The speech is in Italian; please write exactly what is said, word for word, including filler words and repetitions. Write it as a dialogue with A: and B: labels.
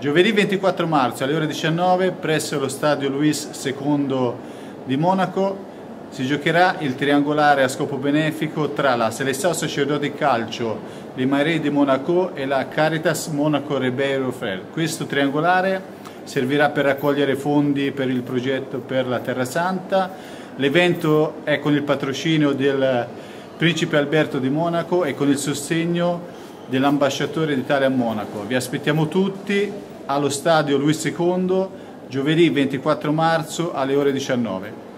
A: Giovedì ventiquattro marzo alle ore diciannove presso lo stadio Luis secondo di Monaco si giocherà il triangolare a scopo benefico tra la Seleção Sacerdote Calcio, le Marais di Monaco e la Caritas Monaco Ribeirão Frères. Questo triangolare servirà per raccogliere fondi per il progetto per la Terra Santa. L'evento è con il patrocinio del Principe Alberto di Monaco e con il sostegno dell'ambasciatore d'Italia a Monaco. Vi aspettiamo tutti allo stadio Luis secondo giovedì ventiquattro marzo alle ore diciannove.